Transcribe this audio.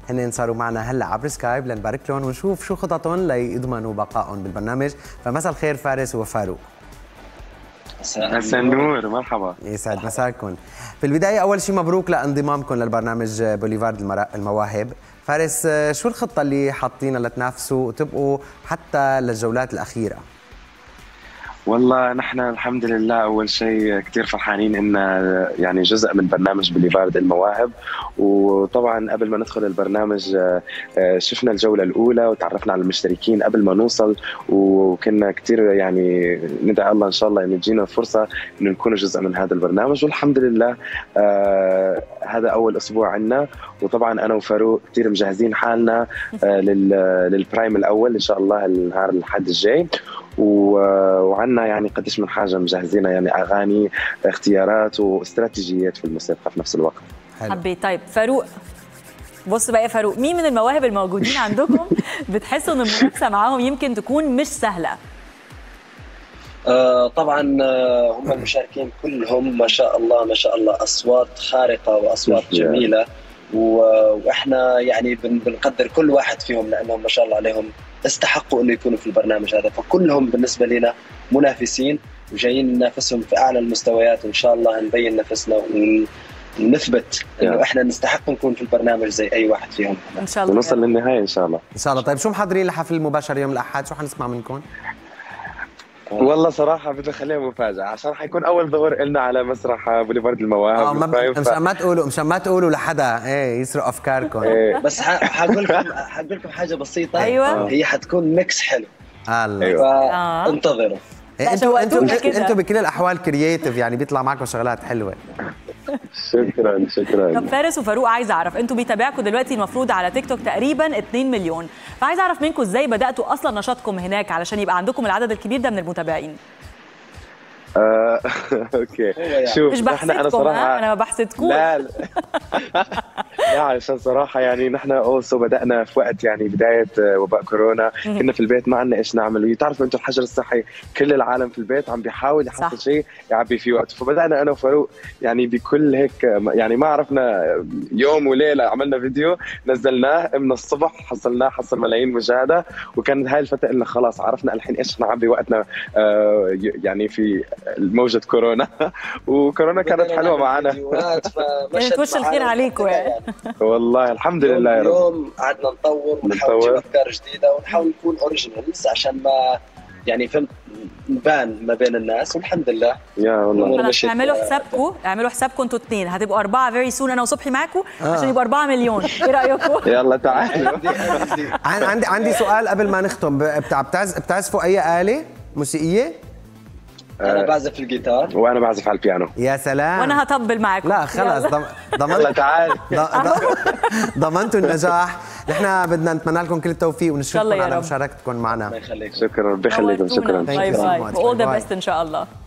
هن صاروا معنا هلا عبر سكايب لنبارك لهم ونشوف شو خططهم ليضمنوا بقائهم بالبرنامج. فمساء الخير فارس وفاروق. مساء النور، مرحبا. يسعد مساكم. في البداية أول شيء مبروك لانضمامكم للبرنامج بوليفارد المواهب. فارس، شو الخطة اللي حاطينها لتنافسوا وتبقوا حتى للجولات الأخيرة؟ والله نحن الحمد لله اول شيء كثير فرحانين ان يعني جزء من برنامج بوليفارد المواهب. وطبعا قبل ما ندخل البرنامج شفنا الجوله الاولى وتعرفنا على المشتركين قبل ما نوصل، وكنا كثير يعني ندعي الله ان شاء الله ان تجينا فرصه انه نكون جزء من هذا البرنامج. والحمد لله هذا اول اسبوع عندنا، وطبعا انا وفاروق كثير مجهزين حالنا للبرايم الاول ان شاء الله النهار الاحد الجاي. وعندنا يعني قديش من حاجه مجهزينها، يعني اغاني، اختيارات واستراتيجيات في الموسيقى في نفس الوقت. حبيت. طيب فاروق، بص بقى يا فاروق، مين من المواهب الموجودين عندكم بتحسوا ان المنافسه معاهم يمكن تكون مش سهله؟ طبعا هم المشاركين كلهم ما شاء الله ما شاء الله اصوات خارقه واصوات جميله، واحنا يعني بنقدر كل واحد فيهم لانهم ما شاء الله عليهم استحقوا انه يكونوا في البرنامج هذا. فكلهم بالنسبه لنا منافسين وجايين ننافسهم في اعلى المستويات، وان شاء الله نبين نفسنا ونثبت انه احنا نستحق نكون في البرنامج زي اي واحد فيهم ان شاء الله ونوصل للنهايه ان شاء الله. ان شاء الله. طيب شو محضرين لحفل المباشر يوم الاحد؟ شو حنسمع منكم؟ والله صراحه بدنا نخليها مفاجاه عشان حيكون اول ظهور لنا على مسرح بوليفارد المواهب. مشان ما تقولوا لحدا ايه يسرق افكاركم. بس حقول لكم حاجه بسيطه. ايوه هي حتكون ميكس حلو. الله انتظروا. انتوا بكل الاحوال كرييتيف، يعني بيطلع معكم شغلات حلوه. شكرا. طب فارس وفاروق، عايز اعرف انتوا بيتابعكم دلوقتي المفروض على تيك توك تقريبا 2 مليون، فعايز اعرف منكم ازاي بداتوا اصلا نشاطكم هناك علشان يبقى عندكم العدد الكبير ده من المتابعين. اوكي شوف، مش بحسدكم، انا ما بحسدكوش. لا عشان صراحه يعني نحن اوسو بدانا في وقت يعني بدايه وباء كورونا، كنا في البيت ما عندنا ايش نعمل، وتعرفوا انتم الحجر الصحي كل العالم في البيت عم بيحاول يحصل شيء يعبي فيه وقت. فبدانا انا وفاروق يعني بكل هيك يعني ما عرفنا يوم وليله عملنا فيديو نزلناه من الصبح، حصل ملايين مشاهده، وكانت هاي الفتره اللي خلاص عرفنا الحين ايش نعبي وقتنا يعني في موجة كورونا. وكورونا كانت حلوة معنا. كانت وش الخير عليكم يعني. والله الحمد لله يا رب. اليوم قعدنا نطور ونحاول نجيب أفكار جديدة ونحاول نكون اوريجينالز عشان ما يعني فهمت نبان ما بين الناس، والحمد لله. يا والله اعملوا حسابكم انتوا اثنين، هتبقوا 4 فيري سون انا وصبحي معاكم عشان يبقوا 4 مليون. ايه رايكم؟ يلا تعالوا. عندي سؤال قبل ما نختم. بتعزفوا اي آلة موسيقية؟ أنا بعزف الجيتار وأنا بعزف على البيانو. يا سلام. وأنا هطبل معكم. لا خلص ضمنتوا النجاح. نحن بدنا نتمنى لكم كل التوفيق ونشكركم على مشاركتكم معنا. الله يخليك. شكرا، بيخليكم. شكرا. باي باي. all the best إن شاء الله.